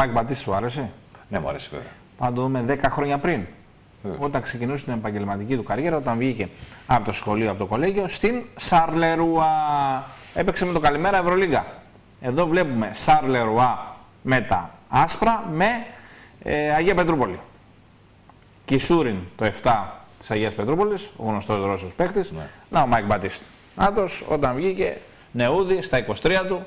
Μάικ Μπατίστα σου άρεσε? Ναι, μου αρέσει βέβαια. Πάμε να το δούμε 10 χρόνια πριν. Βεβαίως. Όταν ξεκινούσε την επαγγελματική του καριέρα, όταν βγήκε από το σχολείο, από το κολέγιο, στην Σαρλερουά. Έπαιξε με το Καλημέρα Ευρωλίγκα. Εδώ βλέπουμε Σαρλερουά με τα άσπρα, με Αγία Πετρούπολη. Κισούριν το 7 της Αγίας Πετρούπολης, ο γνωστός Ρώσος παίκτης. Ναι. Να ο Μάικ Μπατίστα. Νάτος, όταν βγήκε νεούδι στα 23 του,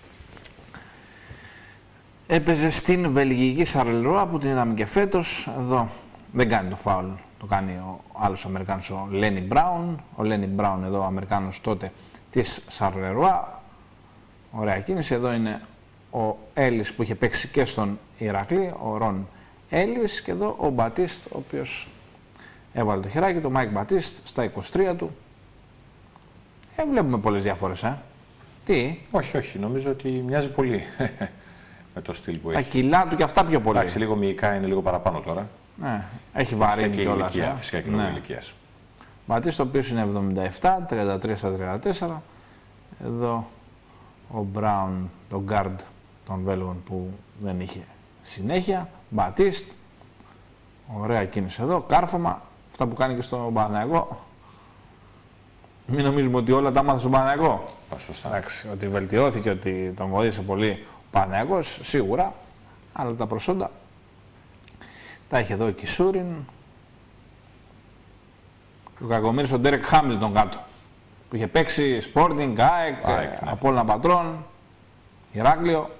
έπαιζε στην βελγική Σαρλερουά που την είδαμε και φέτος. Εδώ δεν κάνει το φάουλ, το κάνει ο άλλος Αμερικάνος, ο Λένι Μπράουν. Ο Λένι Μπράουν εδώ, ο Αμερικάνος τότε της Σαρλερουά. Ωραία κίνηση. Εδώ είναι ο Έλλης που είχε παίξει και στον Ηρακλή, ο Ρον Έλλης. Και εδώ ο Μπατίστ, ο οποίος έβαλε το χεράκι, το Μάικ Μπατίστ στα 23 του. Βλέπουμε πολλές διαφορές, Τι? Όχι, όχι. Νομίζω ότι μοιάζει πολύ με το στυλ που Τα έχει. κιλά του και αυτά πιο πολύ. Εντάξει, λίγο μυϊκά είναι λίγο παραπάνω τώρα. Ναι, έχει βαρύνει κιόλας. Φυσικά και λόγω ηλικίας. Μπατίστ, ο οποίος είναι 77, 33 στα 34. Εδώ ο Μπράουν, τον γκάρντ των Βέλγων που δεν είχε συνέχεια. Μπατίστ, ωραία κίνηση εδώ, κάρφωμα, αυτά που κάνει και στον Παναθηναϊκό. Μην νομίζουμε ότι όλα τα μάθα στον Παναθηναϊκό. Σωστά. Εντάξει, ότι βελτιώθηκε, ότι τον βοήθησε πολύ ο Παναθηναϊκός, σίγουρα, αλλά τα προσόντα τα έχει εδώ ο Κισούριν. Και ο κακομοίρης ο Ντέρεκ Χάμιλτον κάτω, που είχε παίξει Sporting, ΑΕΚ, ναι. Απόλλωνα Πατρών, Ηράκλειο.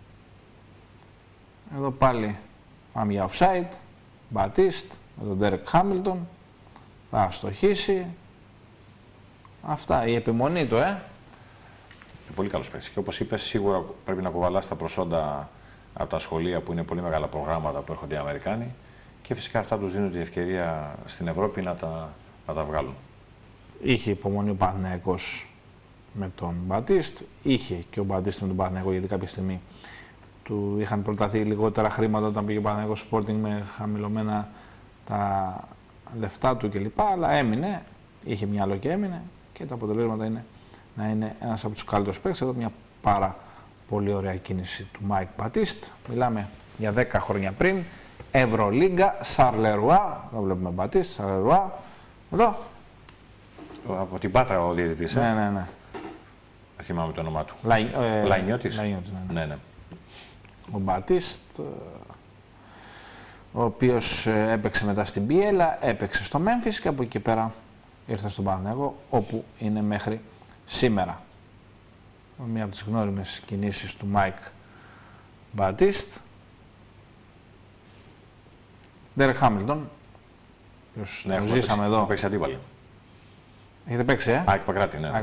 Εδώ πάλι πάμε για offside. Μπατίστ με τον Ντέρεκ Χάμιλτον. Θα αστοχίσει. Αυτά, η επιμονή του, Είναι πολύ καλός παίκτης. Και όπως είπες, σίγουρα πρέπει να κουβαλάς τα προσόντα από τα σχολεία που είναι πολύ μεγάλα προγράμματα που έρχονται οι Αμερικάνοι. Και φυσικά αυτά τους δίνουν την ευκαιρία στην Ευρώπη να τα βγάλουν. Είχε υπομονή ο Παναθηναϊκός με τον Μπατίστ. Είχε και ο Μπατίστ με τον Παναθηναϊκό, γιατί κάποια στιγμή του είχαν προταθεί λιγότερα χρήματα όταν πήγε ο Παναθηναϊκός Sporting με χαμηλωμένα τα λεφτά του κλπ. Αλλά έμεινε, είχε μυαλό και έμεινε. Και τα αποτελέσματα είναι να είναι ένας από τους καλύτερους παίκτες. Εδώ μια πάρα πολύ ωραία κίνηση του Μάικ Μπατίστ. Μιλάμε για 10 χρόνια πριν. Ευρωλίγκα, Σαρλερουά. Εδώ βλέπουμε Μπατίστ, Σαρλερουά. Εδώ. Από την Πάτρα ο διαιτητής. Ναι. Δεν θυμάμαι το όνομά του. Λαϊνιώτης. Ναι. Ο Μπατίστ, ο οποίος έπαιξε μετά στην Μπιέλα, έπαιξε στο Μέμφις και από εκεί πέρα ήρθε στον Παναθηναϊκό, όπου είναι μέχρι σήμερα. Μία από τις γνώριμες κινήσεις του Μάικ Μπατίστ. Ντέρεκ Χάμιλτον, οποίος Ναι, ζήσαμε εδώ. Παίξει αντίπαλοι. Έχετε παίξει, Άκη Παγκράτη, ναι.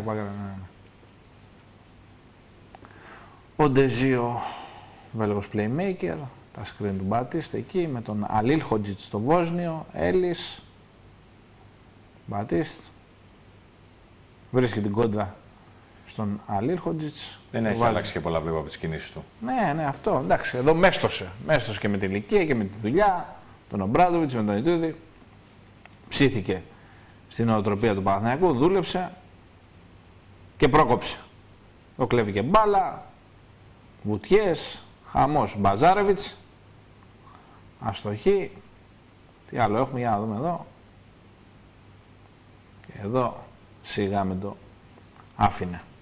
Ο Ντεζίο, Βέλγος playmaker, τα screen του Μπατίστ εκεί, με τον Αλίλ Χοτζίτ στο Βόσνιο, Έλλης, Μπατίστ, βρίσκει την κόντρα στον Αλίλ Χοτζίτ. Δεν έχει αλλάξει και πολλά, βλέπω, από τις κινήσεις του. Ναι, αυτό, εντάξει, εδώ μέστοσε και με την ηλικία και με τη δουλειά, τον Ομπράντοβιτς, με τον Ιτούδη, ψήθηκε στην νοοτροπία του Παναθηναϊκού, δούλεψε και πρόκοψε. Το κλέβει και μπάλα, βουτιές, χαμός, Μπαζάρεβιτς, αστοχή. Τι άλλο έχουμε, για να δούμε εδώ. Και εδώ σιγά με το άφηνε.